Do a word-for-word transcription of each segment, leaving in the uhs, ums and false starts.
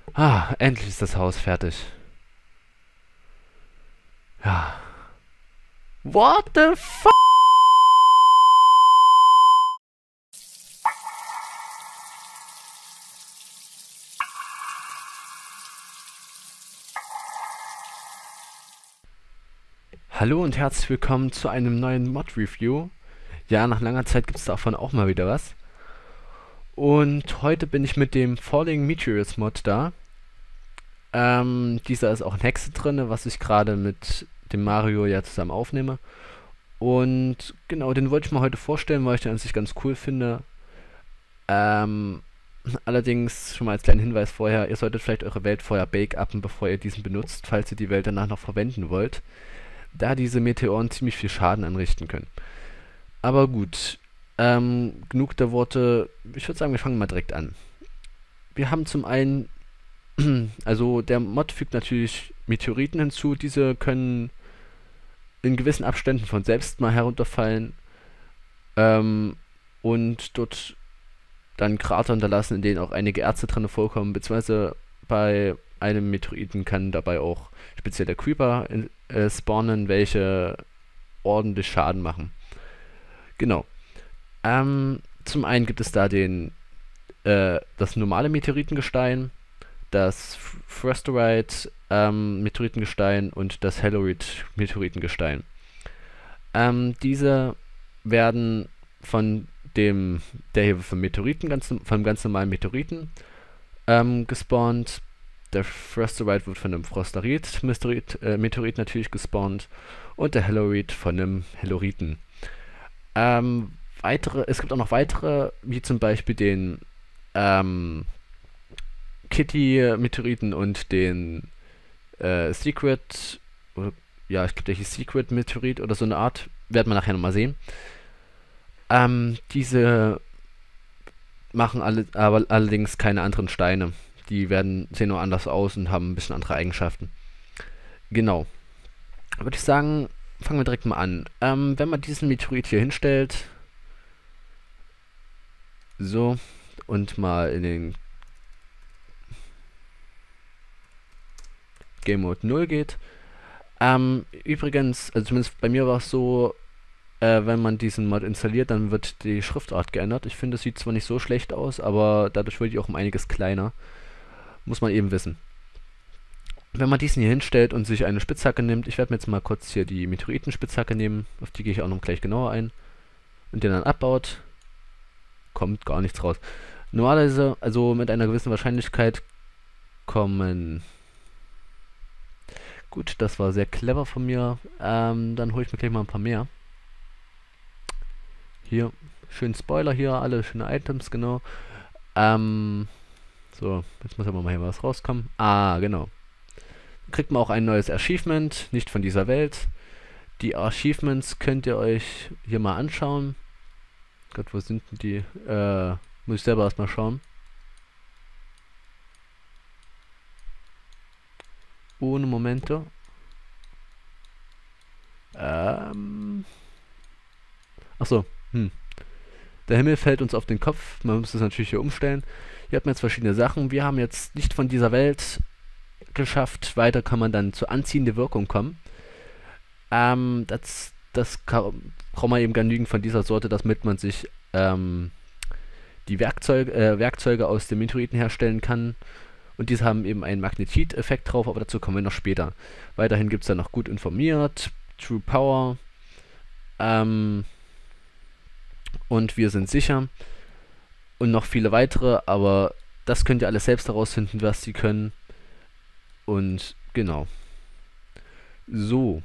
Ah, endlich ist das Haus fertig. Ja. What the fuck? Hallo und herzlich willkommen zu einem neuen Mod-Review. Ja, nach langer Zeit gibt es davon auch mal wieder was. Und heute bin ich mit dem Falling Meteors Mod da. Ähm, dieser ist auch in Hexe drin, was ich gerade mit dem Mario ja zusammen aufnehme. Und genau, den wollte ich mal heute vorstellen, weil ich den an sich ganz cool finde. Ähm, allerdings schon mal als kleinen Hinweis vorher, ihr solltet vielleicht eure Welt vorher bake-uppen, bevor ihr diesen benutzt, falls ihr die Welt danach noch verwenden wollt, da diese Meteoren ziemlich viel Schaden anrichten können. Aber gut, ähm, genug der Worte. Ich würde sagen, wir fangen mal direkt an. Wir haben zum einen, also der Mod fügt natürlich Meteoriten hinzu. Diese können in gewissen Abständen von selbst mal herunterfallen ähm, und dort dann Krater hinterlassen, in denen auch einige Erze drin vorkommen, beziehungsweise bei einem Meteoriten kann dabei auch speziell der Creeper in, äh, spawnen, welche ordentlich Schaden machen. Genau. Ähm, zum einen gibt es da den, äh, das normale Meteoritengestein, das Frostorite ähm, Meteoritengestein und das Hallorid Meteoritengestein. Ähm, diese werden von dem, der hier vom Meteoriten, ganz, vom ganz normalen Meteoriten ähm, gespawnt. Der Frostorite wird von einem Frostarit Meteorit, äh, Meteorit natürlich gespawnt und der Hallorid von einem Helloriten. Ähm, weitere, es gibt auch noch weitere, wie zum Beispiel den ähm, Kitty-Meteoriten und den äh, Secret, oder, ja, ich glaube, der hieß Secret Meteorit oder so eine Art, werden wir nachher nochmal sehen. Ähm, diese machen alle, aber allerdings keine anderen Steine. Die werden, sehen nur anders aus und haben ein bisschen andere Eigenschaften. Genau. Würde ich sagen, fangen wir direkt mal an. Ähm, wenn man diesen Meteorit hier hinstellt, so, und mal in den Game Mode null geht. Ähm, übrigens, also zumindest bei mir war es so, äh, wenn man diesen Mod installiert, dann wird die Schriftart geändert. Ich finde, es sieht zwar nicht so schlecht aus, aber dadurch wird die auch um einiges kleiner. Muss man eben wissen. Wenn man diesen hier hinstellt und sich eine Spitzhacke nimmt, ich werde mir jetzt mal kurz hier die Meteoritenspitzhacke nehmen, auf die gehe ich auch noch gleich genauer ein, und den dann abbaut, kommt gar nichts raus. Normalerweise, also mit einer gewissen Wahrscheinlichkeit kommen... Gut, das war sehr clever von mir. Ähm, dann hole ich mir gleich mal ein paar mehr. Hier, schön Spoiler hier, alle schöne Items, genau. Ähm, so, jetzt muss aber mal hier was rauskommen. Ah, genau. Kriegt man auch ein neues Achievement, nicht von dieser Welt. Die Achievements könnt ihr euch hier mal anschauen. Gott, wo sind denn die? Äh, muss ich selber erstmal schauen. Ohne Momente. Ähm. Achso, hm. Der Himmel fällt uns auf den Kopf. Man muss es natürlich hier umstellen. Hier hat man jetzt verschiedene Sachen. Wir haben jetzt nicht von dieser Welt geschafft. Weiter kann man dann zur anziehenden Wirkung kommen. Ähm, das, das kann, braucht man eben genügend von dieser Sorte, damit man sich ähm, die Werkzeuge, äh, Werkzeuge aus den Meteoriten herstellen kann. Und diese haben eben einen Magnetit-Effekt drauf, aber dazu kommen wir noch später. Weiterhin gibt es dann noch gut informiert, True Power, ähm, und wir sind sicher. Und noch viele weitere, aber das könnt ihr alles selbst herausfinden, was sie können. Und genau. So.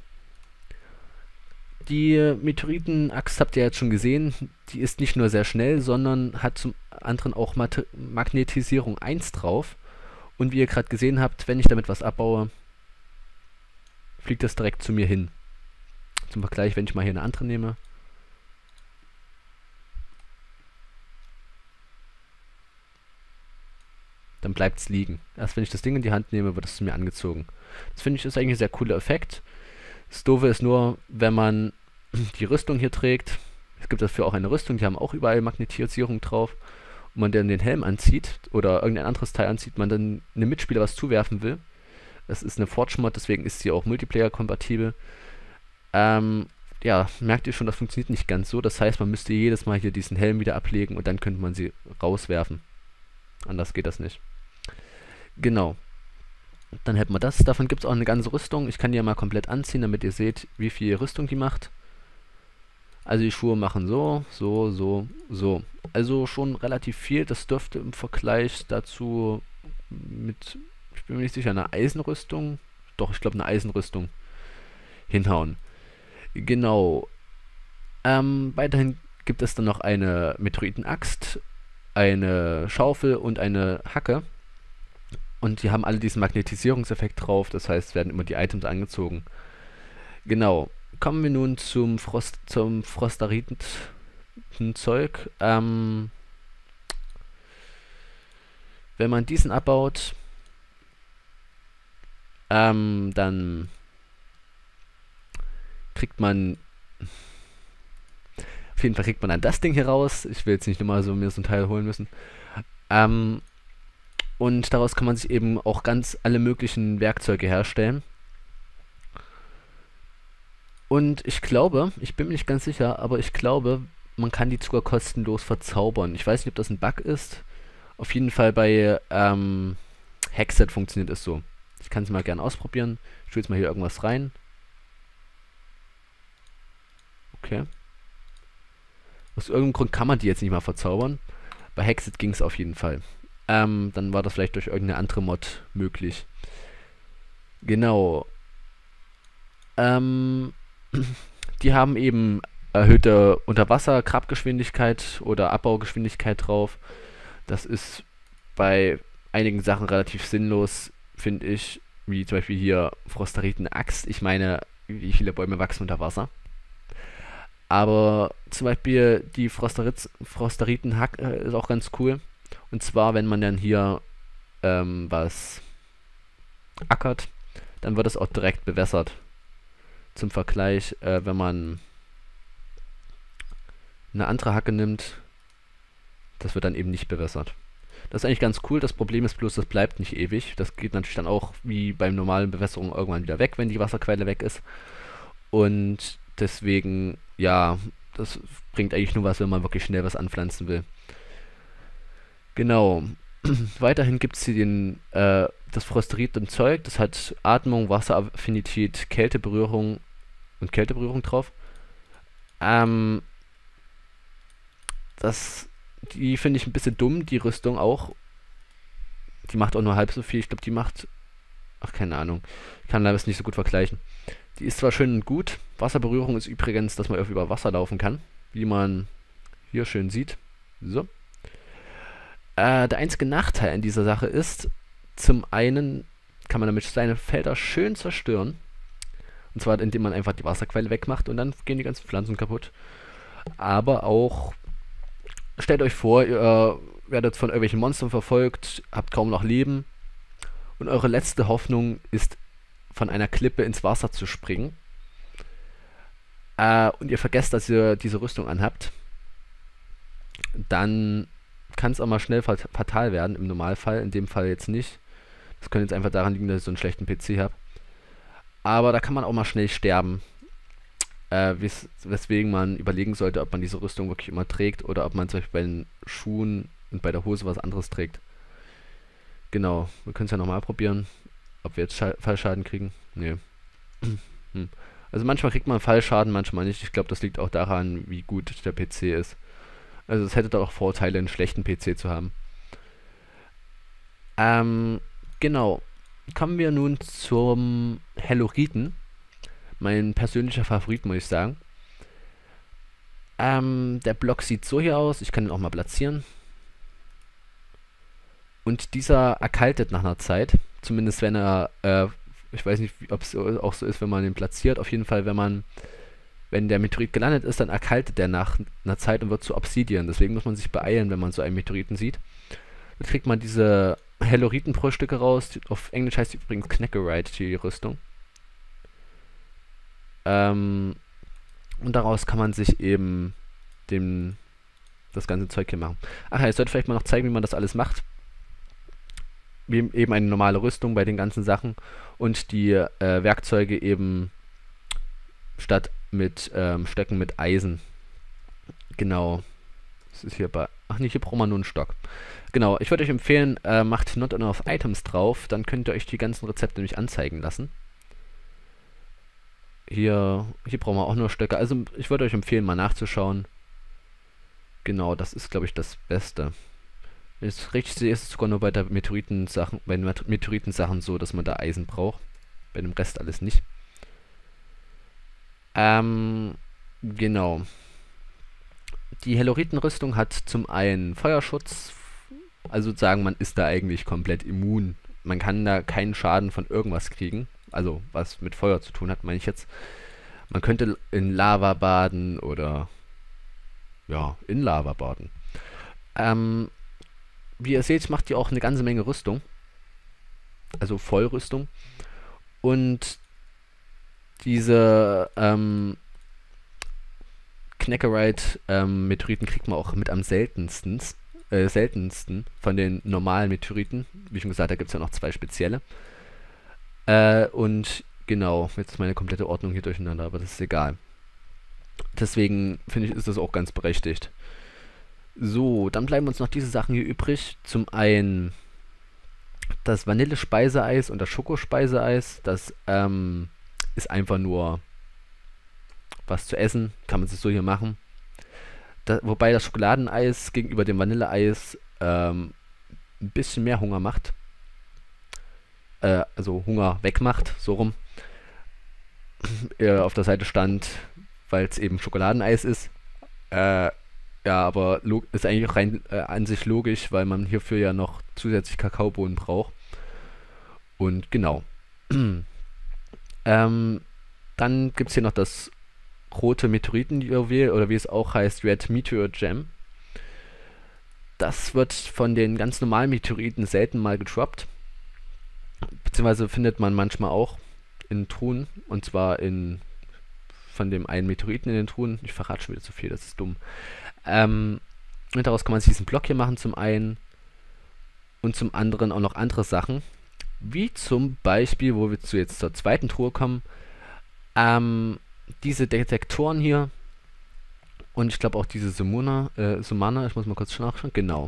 Die Meteoriten-Axt habt ihr jetzt schon gesehen. Die ist nicht nur sehr schnell, sondern hat zum anderen auch Mat Magnetisierung eins drauf. Und wie ihr gerade gesehen habt, wenn ich damit was abbaue, fliegt das direkt zu mir hin. Zum Vergleich, wenn ich mal hier eine andere nehme. Dann bleibt es liegen. Erst wenn ich das Ding in die Hand nehme, wird es zu mir angezogen. Das finde ich ist eigentlich ein sehr cooler Effekt. Das Doofe ist nur, wenn man die Rüstung hier trägt. Es gibt dafür auch eine Rüstung, die haben auch überall Magnetisierung drauf. und man dann den Helm anzieht oder irgendein anderes Teil anzieht, man dann einem Mitspieler was zuwerfen will. Das ist eine Forge-Mod, deswegen ist sie auch Multiplayer-kompatibel. Ähm, ja, merkt ihr schon, das funktioniert nicht ganz so. Das heißt, man müsste jedes Mal hier diesen Helm wieder ablegen und dann könnte man sie rauswerfen. Anders geht das nicht. Genau. Dann hätten wir das. Davon gibt es auch eine ganze Rüstung. Ich kann die ja mal komplett anziehen, damit ihr seht, wie viel Rüstung die macht. Also die Schuhe machen so, so, so, so. Also schon relativ viel. Das dürfte im Vergleich dazu mit, ich bin mir nicht sicher, einer Eisenrüstung, doch, ich glaube eine Eisenrüstung hinhauen. Genau. Ähm, weiterhin gibt es dann noch eine Meteoritenaxt, eine Schaufel und eine Hacke. Und die haben alle diesen Magnetisierungseffekt drauf, das heißt, werden immer die Items angezogen. Genau. Kommen wir nun zum Frost, zum Frosteriten-Zeug. Ähm, wenn man diesen abbaut, ähm, dann kriegt man, auf jeden Fall kriegt man dann das Ding hier raus. Ich will jetzt nicht nochmal so mir so ein Teil holen müssen. Ähm, und daraus kann man sich eben auch ganz alle möglichen Werkzeuge herstellen. Und ich glaube, ich bin mir nicht ganz sicher, aber ich glaube, man kann die sogar kostenlos verzaubern. Ich weiß nicht, ob das ein Bug ist. Auf jeden Fall bei ähm, Hexet funktioniert es so. Ich kann es mal gerne ausprobieren. Ich tue jetzt mal hier irgendwas rein. Okay. Aus irgendeinem Grund kann man die jetzt nicht mal verzaubern. Bei Hexet ging es auf jeden Fall. Ähm, dann war das vielleicht durch irgendeine andere Mod möglich. Genau. Ähm... Die haben eben erhöhte Unterwasser-Grabgeschwindigkeit oder Abbaugeschwindigkeit drauf. Das ist bei einigen Sachen relativ sinnlos, finde ich. Wie zum Beispiel hier Frosteriten-Axt. Ich meine, wie viele Bäume wachsen unter Wasser? Aber zum Beispiel die Frosteriten-Hack äh, ist auch ganz cool. Und zwar, wenn man dann hier ähm, was ackert, dann wird es auch direkt bewässert. Zum Vergleich, äh, wenn man eine andere Hacke nimmt, das wird dann eben nicht bewässert. Das ist eigentlich ganz cool. Das Problem ist bloß, das bleibt nicht ewig. Das geht natürlich dann auch wie beim normalen Bewässerung irgendwann wieder weg, wenn die Wasserquelle weg ist. Und deswegen, ja, das bringt eigentlich nur was, wenn man wirklich schnell was anpflanzen will. Genau. Weiterhin gibt es hier den, äh, das Frosteriten-Zeug. Das hat Atmung, Wasseraffinität, Kälteberührung und Kälteberührung drauf. Ähm, das, die finde ich ein bisschen dumm, die Rüstung auch. Die macht auch nur halb so viel. Ich glaube, die macht, ach, keine Ahnung. Ich kann das nicht so gut vergleichen. Die ist zwar schön und gut. Wasserberührung ist übrigens, dass man über Wasser laufen kann. Wie man hier schön sieht. So. Äh, der einzige Nachteil an dieser Sache ist, zum einen kann man damit seine Felder schön zerstören. Und zwar indem man einfach die Wasserquelle wegmacht und dann gehen die ganzen Pflanzen kaputt. Aber auch, stellt euch vor, ihr werdet von irgendwelchen Monstern verfolgt, habt kaum noch Leben und eure letzte Hoffnung ist, von einer Klippe ins Wasser zu springen. Äh, und ihr vergesst, dass ihr diese Rüstung anhabt. Dann kann es auch mal schnell fatal werden, im Normalfall, in dem Fall jetzt nicht. Das könnte jetzt einfach daran liegen, dass ich so einen schlechten P C habe. Aber da kann man auch mal schnell sterben. Äh, wes weswegen man überlegen sollte, ob man diese Rüstung wirklich immer trägt oder ob man zum Beispiel bei den Schuhen und bei der Hose was anderes trägt. Genau, wir können es ja nochmal probieren, ob wir jetzt Scha Fallschaden kriegen. Nee. hm. Also manchmal kriegt man Fallschaden, manchmal nicht. Ich glaube, das liegt auch daran, wie gut der P C ist. Also es hätte da auch Vorteile, einen schlechten P C zu haben. Ähm, genau. Kommen wir nun zum Helloriten. Mein persönlicher Favorit, muss ich sagen. Ähm, der Block sieht so hier aus. Ich kann ihn auch mal platzieren. Und dieser erkaltet nach einer Zeit. Zumindest wenn er, äh, ich weiß nicht, ob es auch so ist, wenn man ihn platziert. Auf jeden Fall, wenn man, wenn der Meteorit gelandet ist, dann erkaltet der nach einer Zeit und wird zu Obsidian. Deswegen muss man sich beeilen, wenn man so einen Meteoriten sieht. Dann kriegt man diese Helloriten-Pro-Stücke raus. Auf Englisch heißt die übrigens Knackerite, die Rüstung. Ähm, und daraus kann man sich eben den das ganze Zeug hier machen. Ach ja, ich sollte vielleicht mal noch zeigen, wie man das alles macht. Wie eben eine normale Rüstung bei den ganzen Sachen und die äh, Werkzeuge eben statt mit ähm, Stöcken mit Eisen. Genau. Das ist hier bei... Ach nee, hier braucht man nur einen Stock. Genau, ich würde euch empfehlen, äh, macht Not Enough Items drauf, dann könnt ihr euch die ganzen Rezepte nämlich anzeigen lassen. Hier, hier brauchen wir auch nur Stöcke. Also ich würde euch empfehlen, mal nachzuschauen. Genau, das ist, glaube ich, das Beste. Wenn ich es richtig sehe, ist es sogar nur bei der Meteoriten-Sachen, bei den Meteoriten-Sachen so, dass man da Eisen braucht. Bei dem Rest alles nicht. Ähm, genau. Die Helloriten-Rüstung hat zum einen Feuerschutz, also sagen, man ist da eigentlich komplett immun. Man kann da keinen Schaden von irgendwas kriegen, also was mit Feuer zu tun hat, meine ich jetzt. Man könnte in Lava baden oder ja, in Lava baden. Ähm, wie ihr seht, macht die auch eine ganze Menge Rüstung, also Vollrüstung. Und diese ähm, Knackerite ähm, Meteoriten kriegt man auch mit am seltensten, äh, seltensten von den normalen Meteoriten. Wie schon gesagt, da gibt es ja noch zwei spezielle. Äh, und genau, jetzt ist meine komplette Ordnung hier durcheinander, aber das ist egal. Deswegen finde ich, ist das auch ganz berechtigt. So, dann bleiben uns noch diese Sachen hier übrig. Zum einen das Vanille-Speiseeis und das Schokospeiseeis. Das ähm, ist einfach nur was zu essen. Kann man sich so hier machen. Da, wobei das Schokoladeneis gegenüber dem Vanilleeis ähm, ein bisschen mehr Hunger macht. Äh, also Hunger wegmacht, so rum. äh, auf der Seite stand, weil es eben Schokoladeneis ist. Äh, ja, aber ist eigentlich auch rein äh, an sich logisch, weil man hierfür ja noch zusätzlich Kakaobohnen braucht. Und genau. ähm, dann gibt es hier noch das rote Meteoriten-Juwel, oder wie es auch heißt, Red Meteor Gem. Das wird von den ganz normalen Meteoriten selten mal gedroppt. Beziehungsweise findet man manchmal auch in Truhen. Und zwar in von dem einen Meteoriten in den Truhen. Ich verrate schon wieder zu viel, das ist dumm. Ähm, und daraus kann man sich diesen Block hier machen zum einen. Und zum anderen auch noch andere Sachen. Wie zum Beispiel, wo wir zu jetzt zur zweiten Truhe kommen. Ähm, diese Detektoren hier. Und ich glaube auch diese Summoner, äh, Summoner, ich muss mal kurz nachschauen. Genau.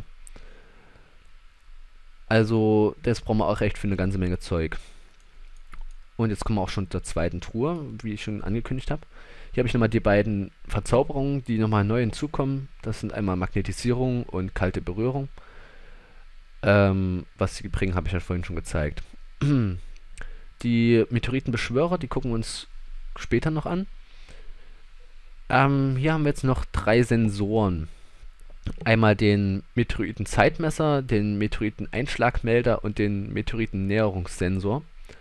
Also, das brauchen wir auch recht für eine ganze Menge Zeug. Und jetzt kommen wir auch schon zur zweiten Truhe, wie ich schon angekündigt habe. Hier habe ich nochmal die beiden Verzauberungen, die nochmal neu hinzukommen. Das sind einmal Magnetisierung und kalte Berührung. Ähm, was sie bringen, habe ich ja vorhin schon gezeigt. Die Meteoritenbeschwörer, die gucken wir uns später noch an. Ähm, hier haben wir jetzt noch drei Sensoren. Einmal den Meteoriten-Zeitmesser, den Meteoriten-Einschlagmelder und den Meteoriten-Näherungssensor.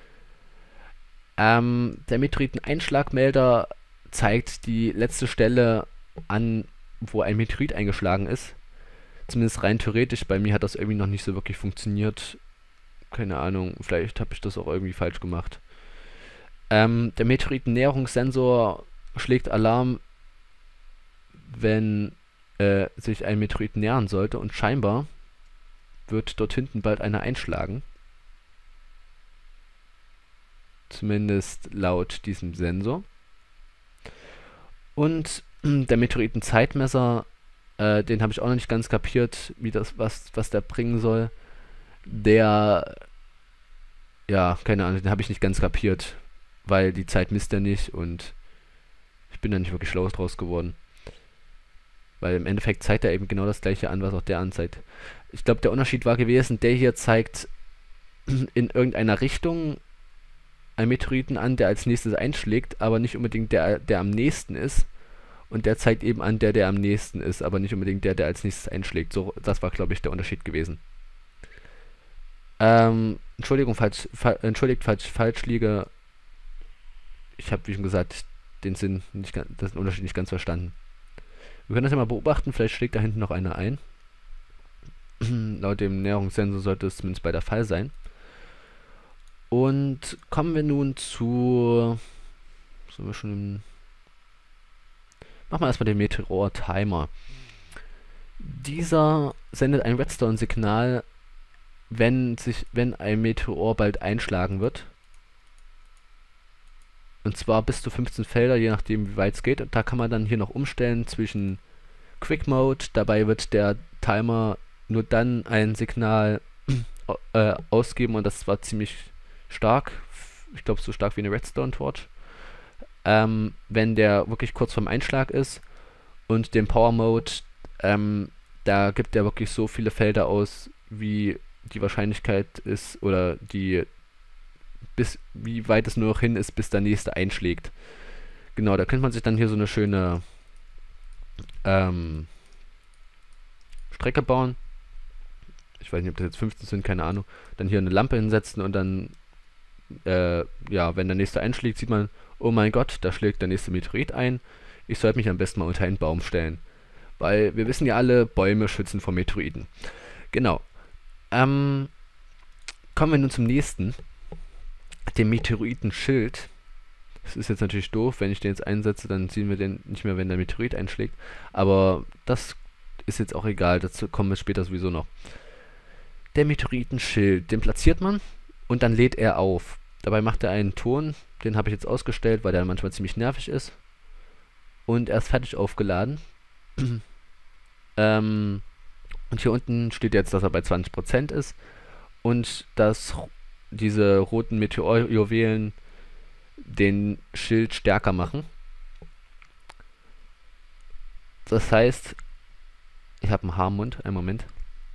Ähm, der Meteoriten-Einschlagmelder zeigt die letzte Stelle an, wo ein Meteorit eingeschlagen ist. Zumindest rein theoretisch, bei mir hat das irgendwie noch nicht so wirklich funktioniert. Keine Ahnung, vielleicht habe ich das auch irgendwie falsch gemacht. Ähm, der Meteoriten-Näherungssensor schlägt Alarm, wenn äh, sich ein Meteorit nähern sollte, und scheinbar wird dort hinten bald einer einschlagen. Zumindest laut diesem Sensor. Und äh, der Meteoriten-Zeitmesser, äh, den habe ich auch noch nicht ganz kapiert, wie das, was, was der bringen soll. Der, ja, keine Ahnung, den habe ich nicht ganz kapiert, weil die Zeit misst er nicht und ich bin da nicht wirklich schlau draus geworden. Weil im Endeffekt zeigt er eben genau das gleiche an, was auch der anzeigt. Ich glaube, der Unterschied war gewesen, der hier zeigt in irgendeiner Richtung einen Meteoriten an, der als nächstes einschlägt, aber nicht unbedingt der, der am nächsten ist. Und der zeigt eben an, der, der am nächsten ist, aber nicht unbedingt der, der als nächstes einschlägt. So, das war, glaube ich, der Unterschied gewesen. Ähm, Entschuldigung, falsch, fa entschuldigt, falsch, falsch liege. Ich habe, wie schon gesagt, den Sinn nicht, das den Unterschied nicht ganz verstanden. Wir können das ja mal beobachten, vielleicht schlägt da hinten noch einer ein. Laut dem Näherungssensor sollte es zumindest bei der Fall sein. Und kommen wir nun zu... Sind wir schon im... Machen wir erstmal den Meteor-Timer. Dieser sendet ein Redstone-Signal, wenn sich, wenn ein Meteor bald einschlagen wird. Und zwar bis zu fünfzehn Felder, je nachdem wie weit es geht. Und da kann man dann hier noch umstellen zwischen Quick Mode. Dabei wird der Timer nur dann ein Signal äh, ausgeben, und das war ziemlich stark. Ich glaube so stark wie eine Redstone Torch. Ähm, wenn der wirklich kurz vorm Einschlag ist. Und den Power Mode, ähm, da gibt er wirklich so viele Felder aus, wie die Wahrscheinlichkeit ist, oder die bis wie weit es nur noch hin ist, bis der nächste einschlägt. Genau, da könnte man sich dann hier so eine schöne ähm, Strecke bauen. Ich weiß nicht, ob das jetzt fünfzehn sind, keine Ahnung. Dann hier eine Lampe hinsetzen und dann, äh, ja, wenn der nächste einschlägt, sieht man, oh mein Gott, da schlägt der nächste Meteorit ein. Ich sollte mich am besten mal unter einen Baum stellen. Weil wir wissen ja alle, Bäume schützen vor Meteoriten. Genau. Ähm, kommen wir nun zum nächsten. Dem Meteoritenschild. Das ist jetzt natürlich doof, wenn ich den jetzt einsetze, dann sehen wir den nicht mehr, wenn der Meteorit einschlägt. Aber das ist jetzt auch egal, dazu kommen wir später sowieso noch. Der Meteoritenschild, den platziert man und dann lädt er auf. Dabei macht er einen Ton, den habe ich jetzt ausgestellt, weil der manchmal ziemlich nervig ist. Und er ist fertig aufgeladen. ähm, und hier unten steht jetzt, dass er bei zwanzig Prozent ist. Und dass diese roten Meteorjuwelen den Schild stärker machen. Das heißt, ich habe einen Haarmund, einen Moment.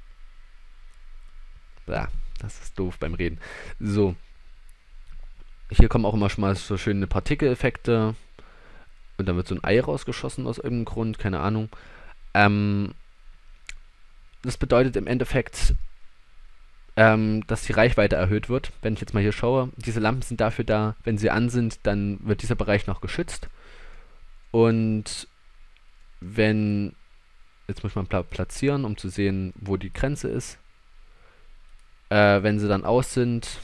Ja, das ist doof beim Reden. So. Hier kommen auch immer schon mal so schöne Partikeleffekte. Und dann wird so ein Ei rausgeschossen aus irgendeinem Grund, keine Ahnung. Ähm, das bedeutet im Endeffekt, ähm, dass die Reichweite erhöht wird. Wenn ich jetzt mal hier schaue, diese Lampen sind dafür da, wenn sie an sind, dann wird dieser Bereich noch geschützt. Und wenn, jetzt muss man pla platzieren, um zu sehen, wo die Grenze ist. Äh, wenn sie dann aus sind,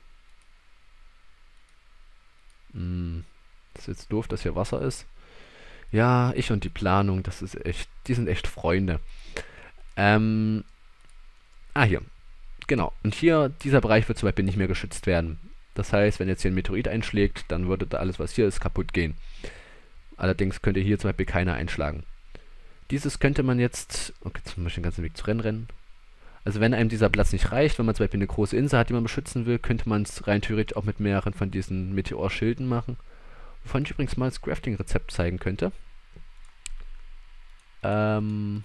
mh, das ist jetzt doof, dass hier Wasser ist. Ja, ich und die Planung, das ist echt, die sind echt Freunde. Ähm, ah, hier. Genau. Und hier, dieser Bereich wird zum Beispiel nicht mehr geschützt werden. Das heißt, wenn jetzt hier ein Meteorit einschlägt, dann würde da alles, was hier ist, kaputt gehen. Allerdings könnte hier zum Beispiel keiner einschlagen. Dieses könnte man jetzt, okay, zum Beispiel den ganzen Weg zu Rennen rennen. Also wenn einem dieser Platz nicht reicht, wenn man zum Beispiel eine große Insel hat, die man beschützen will, könnte man es rein theoretisch auch mit mehreren von diesen Meteorschilden machen. Wovon ich übrigens mal das Crafting-Rezept zeigen könnte. Ähm,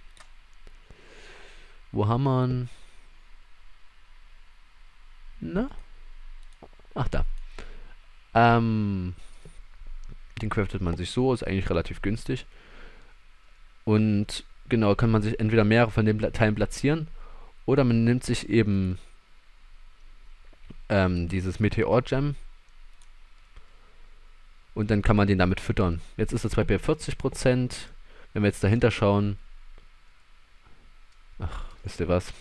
wo haben wir ihn? Na? Ach, da. Ähm, den craftet man sich so, ist eigentlich relativ günstig. Und genau, kann man sich entweder mehrere von den Teilen platzieren, oder man nimmt sich eben ähm, dieses Meteor-Gem und dann kann man den damit füttern. Jetzt ist er zwar bei vierzig Prozent, wenn wir jetzt dahinter schauen, ach, wisst ihr was,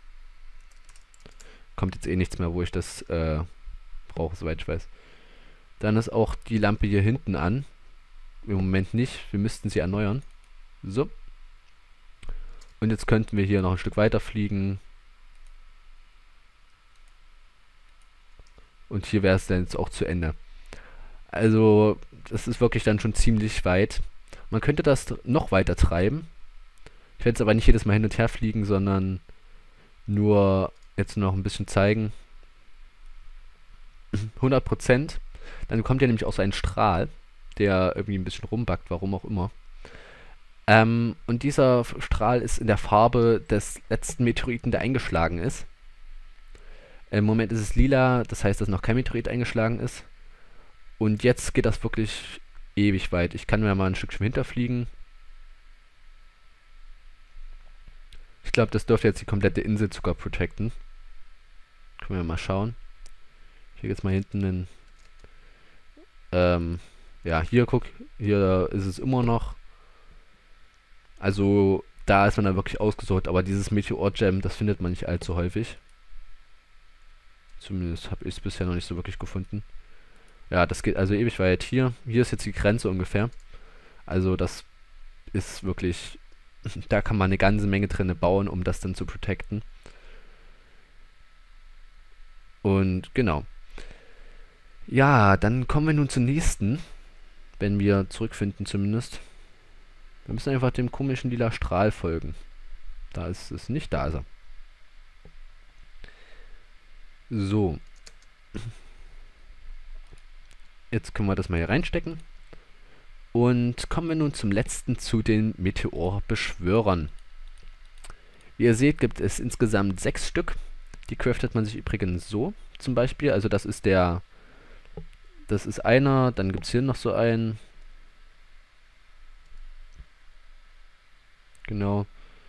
kommt jetzt eh nichts mehr, wo ich das äh, brauche, soweit ich weiß. Dann ist auch die Lampe hier hinten an, im Moment nicht, wir müssten sie erneuern. So. Und jetzt könnten wir hier noch ein Stück weiter fliegen. Und hier wäre es dann jetzt auch zu Ende. Also, das ist wirklich dann schon ziemlich weit. Man könnte das noch weiter treiben. Ich werde es aber nicht jedes Mal hin und her fliegen, sondern nur jetzt noch ein bisschen zeigen. hundert Prozent. Dann kommt ja nämlich auch so ein Strahl, der irgendwie ein bisschen rumbackt, warum auch immer. Ähm, und dieser Strahl ist in der Farbe des letzten Meteoriten, der eingeschlagen ist. Im Moment ist es lila, das heißt, dass noch kein Meteorit eingeschlagen ist. Und jetzt geht das wirklich ewig weit. Ich kann mir mal ein Stückchen hinterfliegen. Ich glaube, das dürfte jetzt die komplette Insel sogar protecten. Können wir mal schauen. Hier jetzt mal hinten einen. Ähm, ja, hier guck, hier ist es immer noch. Also, da ist man dann wirklich ausgesucht, aber dieses Meteor-Gem, das findet man nicht allzu häufig. Zumindest habe ich es bisher noch nicht so wirklich gefunden. Ja, das geht also ewig weit hier. Hier ist jetzt die Grenze ungefähr. Also, das ist wirklich Da kann man eine ganze Menge drinne bauen, um das dann zu protecten. Und genau. Ja, dann kommen wir nun zum nächsten. Wenn wir zurückfinden zumindest. Wir müssen einfach dem komischen lila Strahl folgen. Da ist es nicht, da ist er. So. Jetzt können wir das mal hier reinstecken. Und kommen wir nun zum letzten, zu den Meteorbeschwörern. Wie ihr seht, gibt es insgesamt sechs Stück. Die craftet man sich übrigens so, zum Beispiel. Also das ist der... Das ist einer, dann gibt es hier noch so einen. Genau.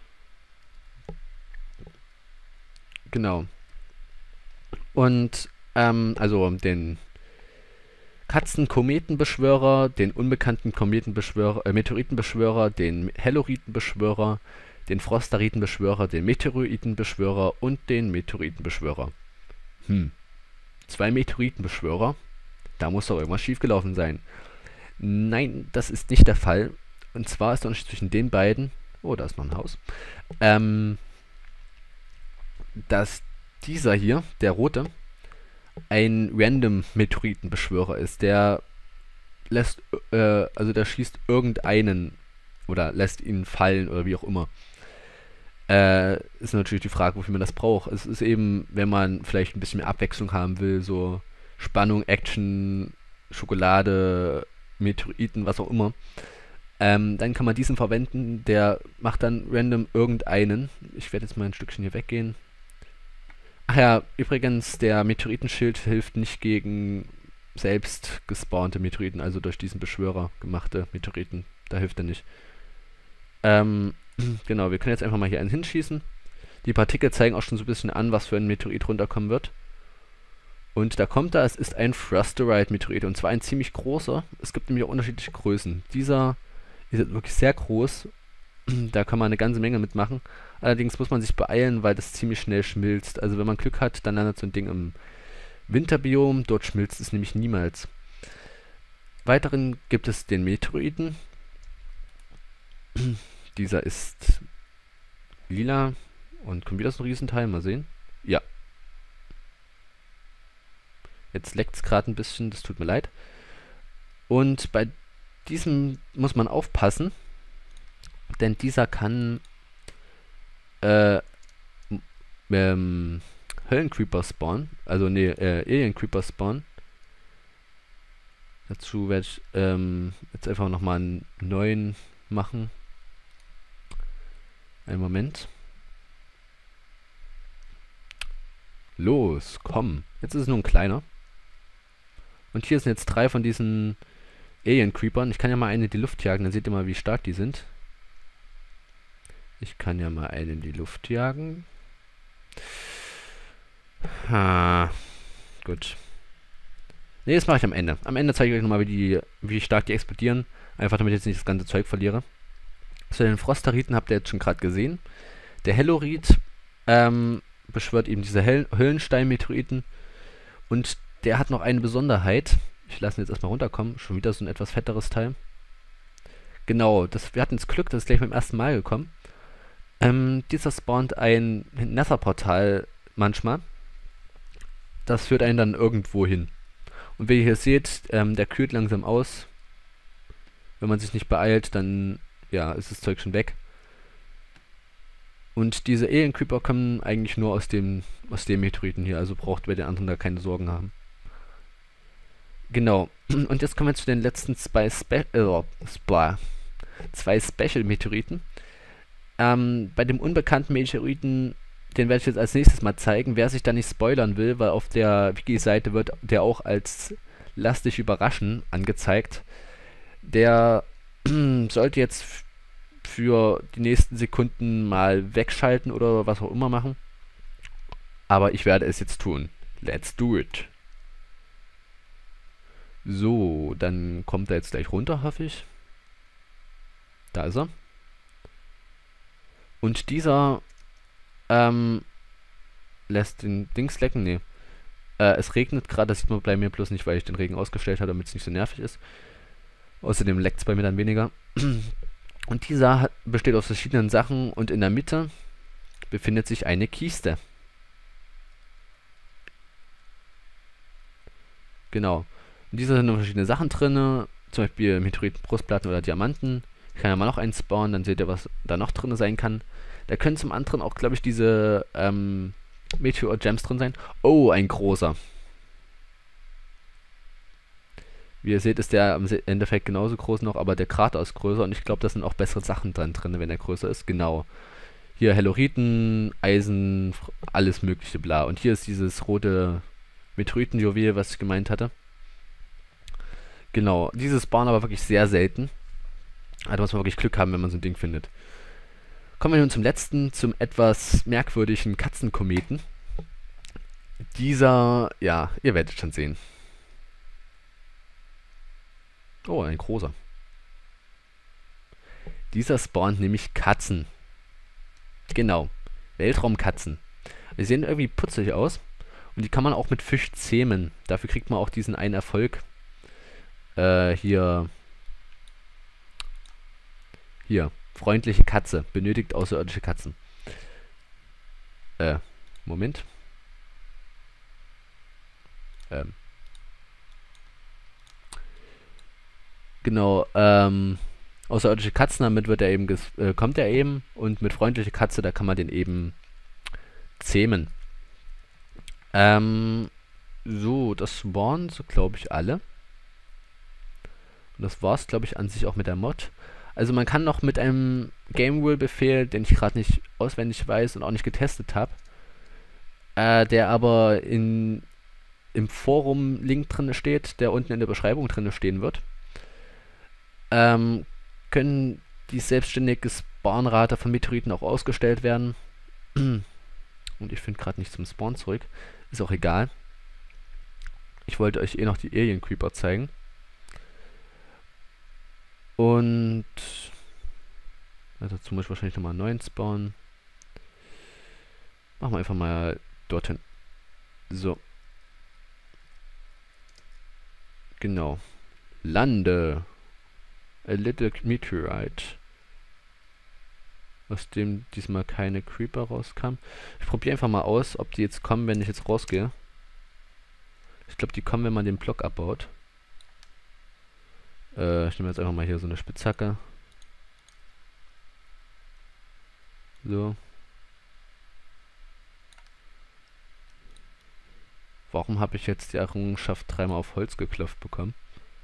Genau. Und, ähm, also den Katzen-Kometenbeschwörer, den unbekannten Kometenbeschwörer, äh, Meteoritenbeschwörer, den Helloritenbeschwörer, den Frostaritenbeschwörer, den Meteoritenbeschwörer und den Meteoritenbeschwörer. Hm. Zwei Meteoritenbeschwörer? Da muss doch irgendwas schiefgelaufen sein. Nein, das ist nicht der Fall. Und zwar ist der Unterschied zwischen den beiden... Oh, da ist noch ein Haus. Ähm, dass dieser hier, der rote, ein random Meteoritenbeschwörer ist. Der lässt, äh, also der schießt irgendeinen oder lässt ihn fallen oder wie auch immer. Äh, ist natürlich die Frage, wofür man das braucht. Es ist eben, wenn man vielleicht ein bisschen mehr Abwechslung haben will, so Spannung, Action, Schokolade, Meteoriten, was auch immer. Ähm, dann kann man diesen verwenden, der macht dann random irgendeinen. Ich werde jetzt mal ein Stückchen hier weggehen. Ach ja, übrigens, der Meteoritenschild hilft nicht gegen selbst gespawnte Meteoriten, also durch diesen Beschwörer gemachte Meteoriten. Da hilft er nicht. Ähm, genau, wir können jetzt einfach mal hier einen hinschießen. Die Partikel zeigen auch schon so ein bisschen an, was für ein Meteorit runterkommen wird. Und da kommt er, es ist ein Frostorite-Meteorit, und zwar ein ziemlich großer. Es gibt nämlich auch unterschiedliche Größen. Dieser ist wirklich sehr groß. Da kann man eine ganze Menge mitmachen. Allerdings muss man sich beeilen, weil das ziemlich schnell schmilzt. Also wenn man Glück hat, dann landet so ein Ding im Winterbiom. Dort schmilzt es nämlich niemals. Weiteren gibt es den Meteoriten. Dieser ist lila und kommt wieder so ein Riesenteil. Mal sehen. Ja. Jetzt leckt es gerade ein bisschen, das tut mir leid. Und bei diesem muss man aufpassen, denn dieser kann äh, ähm, Höllencreeper spawnen, also ne, äh, Aliencreeper spawnen. Dazu werde ich ähm, jetzt einfach nochmal einen neuen machen. Einen Moment. Los, komm. Jetzt ist es nur ein kleiner. Und hier sind jetzt drei von diesen Alien-Creepern. Ich kann ja mal eine in die Luft jagen, dann seht ihr mal, wie stark die sind. Ich kann ja mal einen in die Luft jagen. Ha, gut. Ne, das mache ich am Ende. Am Ende zeige ich euch nochmal, wie, die, wie stark die explodieren. Einfach damit ich jetzt nicht das ganze Zeug verliere. So, den Frostariten habt ihr jetzt schon gerade gesehen. Der Hellorit ähm, beschwört eben diese Hell Höllenstein-Meteoriten. Und der hat noch eine Besonderheit. Ich lasse ihn jetzt erstmal runterkommen. Schon wieder so ein etwas fetteres Teil. Genau, das, wir hatten das Glück, das ist gleich beim ersten Mal gekommen. Ähm, dieser spawnt ein Nether-Portal manchmal. Das führt einen dann irgendwo hin. Und wie ihr hier seht, ähm, der kühlt langsam aus. Wenn man sich nicht beeilt, dann ja, ist das Zeug schon weg. Und diese Alien-Creeper kommen eigentlich nur aus dem, aus dem Meteoriten hier. Also braucht bei den anderen da keine Sorgen haben. Genau. Und jetzt kommen wir zu den letzten zwei, Spe äh, Spla zwei Special-Meteoriten. Ähm, bei dem unbekannten Meteoriten, den werde ich jetzt als nächstes mal zeigen. Wer sich da nicht spoilern will, weil auf der Wiki-Seite wird der auch als Lass dich überraschen angezeigt. Der sollte jetzt für die nächsten Sekunden mal wegschalten oder was auch immer machen. Aber ich werde es jetzt tun. Let's do it. So, dann kommt er jetzt gleich runter, hoffe ich. Da ist er. Und dieser ähm, lässt den Dings lecken. Nee. Äh, es regnet gerade, das sieht man bei mir bloß nicht, weil ich den Regen ausgestellt habe, damit es nicht so nervig ist. Außerdem leckt es bei mir dann weniger. Und dieser hat, besteht aus verschiedenen Sachen und in der Mitte befindet sich eine Kiste. Genau. In dieser sind noch verschiedene Sachen drin, zum Beispiel Meteoriten-Brustplatten oder Diamanten. Ich kann ja mal noch einen spawnen, dann seht ihr, was da noch drin sein kann. Da können zum anderen auch, glaube ich, diese ähm, Meteor-Gems drin sein. Oh, ein großer. Wie ihr seht, ist der im Endeffekt genauso groß noch, aber der Krater ist größer und ich glaube, da sind auch bessere Sachen dran drin, wenn er größer ist. Genau. Hier Helloriten, Eisen, alles mögliche, bla. Und hier ist dieses rote Meteoritenjuwel, was ich gemeint hatte. Genau, dieses spawnen aber wirklich sehr selten. Also muss man wirklich Glück haben, wenn man so ein Ding findet. Kommen wir nun zum letzten, zum etwas merkwürdigen Katzenkometen. Dieser, ja, ihr werdet schon sehen. Oh, ein großer. Dieser spawnt nämlich Katzen. Genau, Weltraumkatzen. Die sehen irgendwie putzig aus. Und die kann man auch mit Fisch zähmen. Dafür kriegt man auch diesen einen Erfolg. Äh, hier. Hier. Freundliche Katze. Benötigt außerirdische Katzen. Äh, Moment. Ähm. Genau, ähm. Außerirdische Katzen, damit wird er eben äh, kommt er eben. Und mit freundliche Katze, da kann man den eben zähmen. Ähm. So, das waren so, glaube ich, alle. Und das war's, glaube ich, an sich auch mit der Mod. Also man kann noch mit einem Game Rule Befehl, den ich gerade nicht auswendig weiß und auch nicht getestet habe, äh, der aber in, im Forum Link drin steht, der unten in der Beschreibung drin stehen wird, ähm, können die selbstständige Spawnrate von Meteoriten auch ausgestellt werden. Und ich finde gerade nicht zum Spawn zurück. Ist auch egal. Ich wollte euch eh noch die Alien Creeper zeigen. Und also dazu muss ich wahrscheinlich nochmal einen neuen spawnen. Machen wir einfach mal dorthin. So. Genau. Lande. A little meteorite. Aus dem diesmal keine Creeper rauskam. Ich probiere einfach mal aus, ob die jetzt kommen, wenn ich jetzt rausgehe. Ich glaube, die kommen, wenn man den Block abbaut. Äh, ich nehme jetzt einfach mal hier so eine Spitzhacke. So. Warum habe ich jetzt die Errungenschaft dreimal auf Holz geklopft bekommen?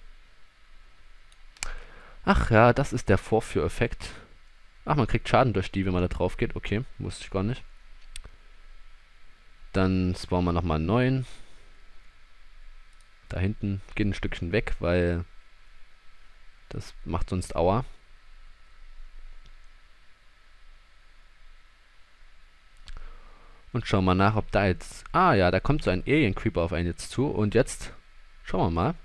Ach ja, das ist der Vorführeffekt. Ach, man kriegt Schaden durch die, wenn man da drauf geht. Okay, wusste ich gar nicht. Dann spawnen wir nochmal einen neuen. Da hinten geht ein Stückchen weg, weil das macht sonst Aua. Und schauen wir nach, ob da jetzt... Ah ja, da kommt so ein Alien Creeper auf einen jetzt zu. Und jetzt schauen wir mal.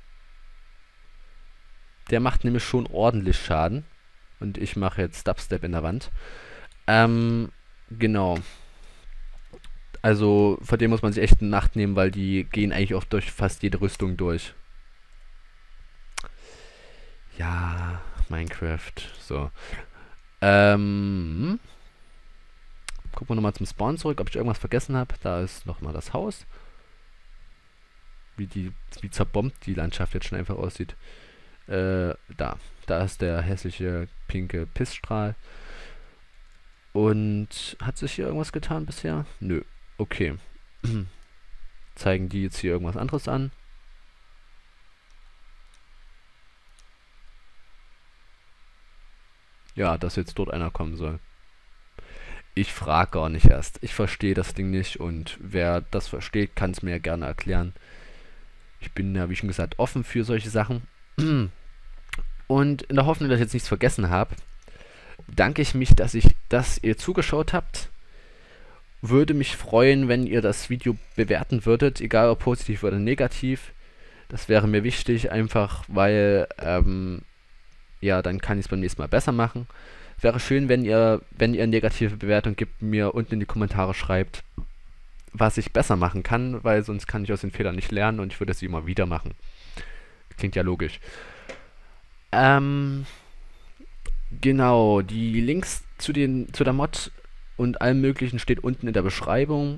Der macht nämlich schon ordentlich Schaden. Und ich mache jetzt Dubstep in der Wand. Ähm, genau. Also, vor dem muss man sich echt eine Nacht nehmen, weil die gehen eigentlich auch durch fast jede Rüstung durch. Ja, Minecraft. So. Ähm. Gucken wir nochmal zum Spawn zurück, ob ich irgendwas vergessen habe. Da ist nochmal das Haus. Wie die, wie zerbombt die Landschaft jetzt schon einfach aussieht. Äh, da. Da ist der hässliche pinke Pissstrahl. Und hat sich hier irgendwas getan bisher? Nö. Okay. Zeigen die jetzt hier irgendwas anderes an? Ja, dass jetzt dort einer kommen soll. Ich frage gar nicht erst. Ich verstehe das Ding nicht und wer das versteht, kann es mir gerne erklären. Ich bin ja, wie schon gesagt, offen für solche Sachen. Und in der Hoffnung, dass ich jetzt nichts vergessen habe, danke ich mich, dass ich, dass ihr zugeschaut habt. Würde mich freuen, wenn ihr das Video bewerten würdet, egal ob positiv oder negativ. Das wäre mir wichtig, einfach weil, ähm, ja, dann kann ich es beim nächsten Mal besser machen. Wäre schön, wenn ihr, wenn ihr negative Bewertung gibt, mir unten in die Kommentare schreibt, was ich besser machen kann, weil sonst kann ich aus den Fehlern nicht lernen und ich würde sie immer wieder machen. Klingt ja logisch. Ähm, Genau, die Links zu den zu der Mod und allem möglichen steht unten in der Beschreibung.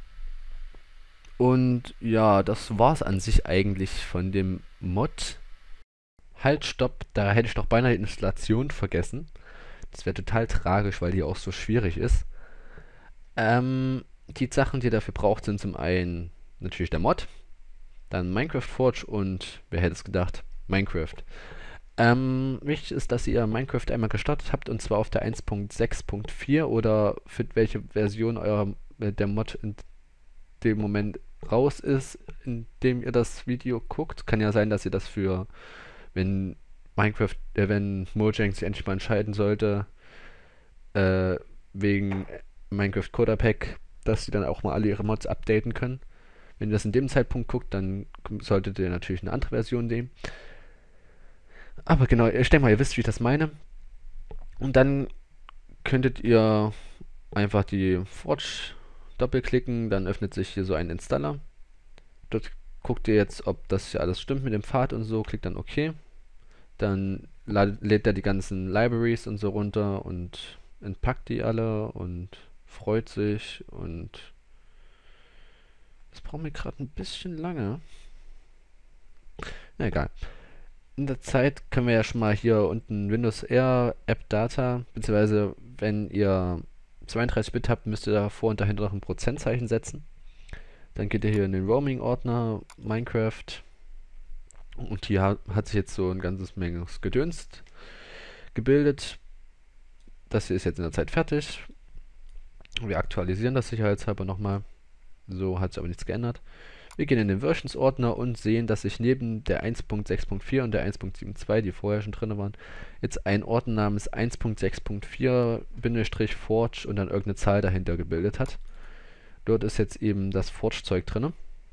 Und ja, das war's an sich eigentlich von dem Mod. Halt, stopp, da hätte ich doch beinahe die Installation vergessen. Das wäre total tragisch, weil die auch so schwierig ist. Ähm, die Sachen, die ihr dafür braucht, sind zum einen natürlich der Mod, dann Minecraft Forge und, wer hätte es gedacht, Minecraft. Ähm, wichtig ist, dass ihr Minecraft einmal gestartet habt, und zwar auf der eins Punkt sechs Punkt vier oder für welche Version eurer äh, der Mod in dem Moment raus ist, in dem ihr das Video guckt. Kann ja sein, dass ihr das für, wenn Minecraft, äh, wenn Mojang sich endlich mal entscheiden sollte, äh, wegen Minecraft Coder Pack, dass sie dann auch mal alle ihre Mods updaten können. Wenn ihr das in dem Zeitpunkt guckt, dann solltet ihr natürlich eine andere Version nehmen. Aber genau, ich denke mal, ihr wisst, wie ich das meine. Und dann könntet ihr einfach die Forge doppelklicken, dann öffnet sich hier so ein Installer. Dort guckt ihr jetzt, ob das hier alles stimmt mit dem Pfad und so, klickt dann OK. Dann ladet, lädt er die ganzen Libraries und so runter und entpackt die alle und freut sich, und das braucht mir gerade ein bisschen lange. Na egal. In der Zeit können wir ja schon mal hier unten Windows R App Data, beziehungsweise wenn ihr zweiunddreißig Bit habt, müsst ihr davor und dahinter noch ein Prozentzeichen setzen. Dann geht ihr hier in den Roaming-Ordner Minecraft, und hier hat, hat sich jetzt so ein ganzes Menge Gedöns gebildet. Das hier ist jetzt in der Zeit fertig. Wir aktualisieren das sicherheitshalber nochmal. So hat sich aber nichts geändert. Wir gehen in den Versions-Ordner und sehen, dass sich neben der eins Punkt sechs Punkt vier und der eins Punkt sieben Punkt zwei, die vorher schon drin waren, jetzt ein Ordner namens eins Punkt sechs Punkt vier Forge und dann irgendeine Zahl dahinter gebildet hat. Dort ist jetzt eben das Forge-Zeug drin.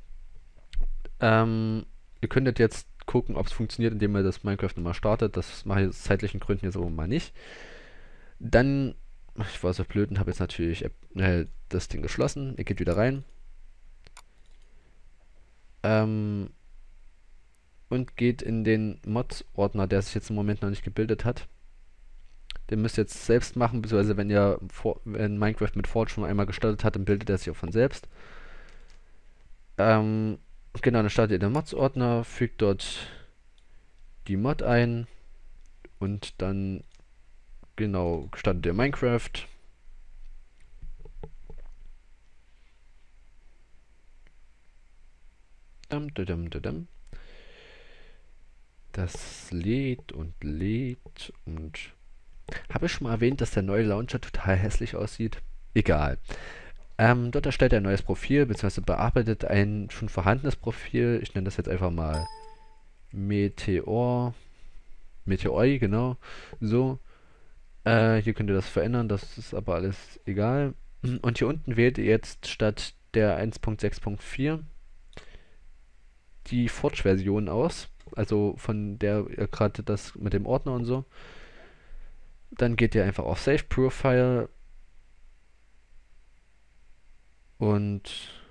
Ähm, ihr könntet jetzt gucken, ob es funktioniert, indem ihr das Minecraft nochmal startet. Das mache ich aus zeitlichen Gründen jetzt aber mal nicht. Dann, ich war so blöd und habe jetzt natürlich äh, das Ding geschlossen. Ihr geht wieder rein. Ähm, und geht in den Mods-Ordner, der sich jetzt im Moment noch nicht gebildet hat. Den müsst ihr jetzt selbst machen, beziehungsweise wenn ihr For wenn Minecraft mit Forge schon einmal gestartet hat, dann bildet er sich auch von selbst. Ähm, genau, dann startet ihr den Mods-Ordner, fügt dort die Mod ein und dann, genau, startet ihr Minecraft. Dum, dum, dum, dum. Das lädt und lädt und... Habe ich schon mal erwähnt, dass der neue Launcher total hässlich aussieht? Egal. Ähm, dort erstellt er ein neues Profil, beziehungsweise bearbeitet ein schon vorhandenes Profil. Ich nenne das jetzt einfach mal Meteor. Meteoi, genau. So. Äh, hier könnt ihr das verändern, das ist aber alles egal. Und hier unten wählt ihr jetzt statt der eins Punkt sechs Punkt vier die Forge-Version aus. Also von der ihr gerade das mit dem Ordner und so. Dann geht ihr einfach auf Save Profile und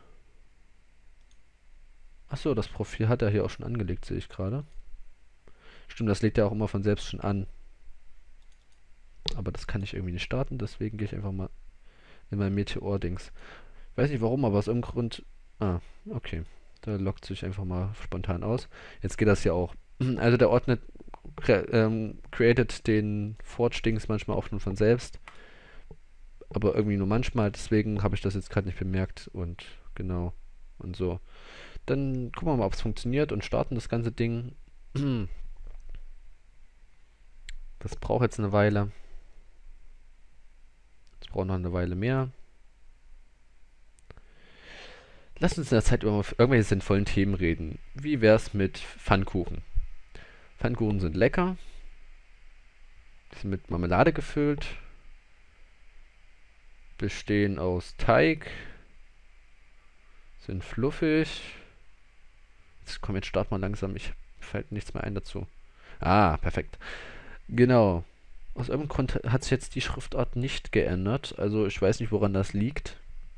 achso, das Profil hat er hier auch schon angelegt, sehe ich gerade. Stimmt, das legt er auch immer von selbst schon an. Aber das kann ich irgendwie nicht starten, deswegen gehe ich einfach mal in mein Meteor-Dings. Weiß nicht warum, aber aus irgendeinem Grund... Ah, okay. Da lockt sich einfach mal spontan aus. Jetzt geht das ja auch. Also der Ordner ähm, created den Forge-Dings manchmal auch schon von selbst. Aber irgendwie nur manchmal, deswegen habe ich das jetzt gerade nicht bemerkt. Und genau. Und so. Dann gucken wir mal, ob es funktioniert und starten das ganze Ding. Das braucht jetzt eine Weile. Das braucht noch eine Weile mehr. Lass uns in der Zeit über irgendwelche sinnvollen Themen reden. Wie wär's mit Pfannkuchen? Pfannkuchen sind lecker. Die sind mit Marmelade gefüllt. Bestehen aus Teig. Sind fluffig. Jetzt komm, jetzt start mal langsam. Ich fällt nichts mehr ein dazu. Ah, perfekt. Genau. Aus irgendeinem Grund hat sich jetzt die Schriftart nicht geändert. Also ich weiß nicht, woran das liegt.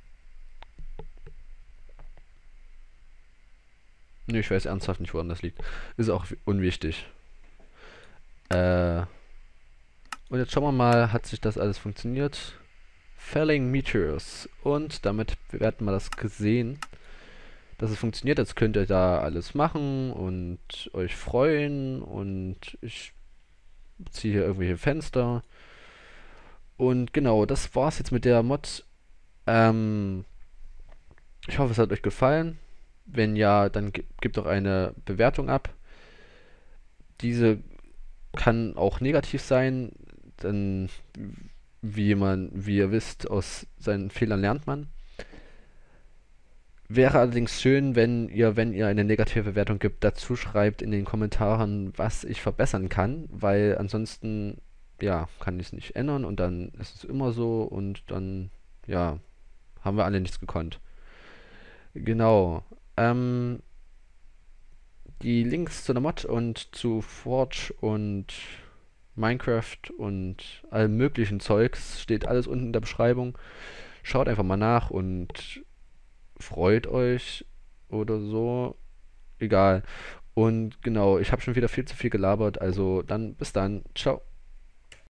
Ne, ich weiß ernsthaft nicht, woran das liegt. Ist auch unwichtig. Äh, Und jetzt schauen wir mal, hat sich das alles funktioniert? Falling Meteors. Und damit werden wir das gesehen, dass es funktioniert. Jetzt könnt ihr da alles machen und euch freuen. Und ich ziehe hier irgendwelche Fenster. Und genau, das war's jetzt mit der Mod. Ähm, ich hoffe, es hat euch gefallen. Wenn ja, dann ge- gebt doch eine Bewertung ab. Diese kann auch negativ sein, denn wie man, wie ihr wisst, aus seinen Fehlern lernt man. Wäre allerdings schön, wenn ihr, wenn ihr eine negative Bewertung gibt, dazu schreibt in den Kommentaren, was ich verbessern kann, weil ansonsten, ja, kann ich es nicht ändern und dann ist es immer so und dann, ja, haben wir alle nichts gekonnt. Genau. Ähm, die Links zu der Mod und zu Forge und Minecraft und allem möglichen Zeugs steht alles unten in der Beschreibung. Schaut einfach mal nach und freut euch oder so. Egal. Und genau, ich habe schon wieder viel zu viel gelabert, also dann bis dann. Ciao.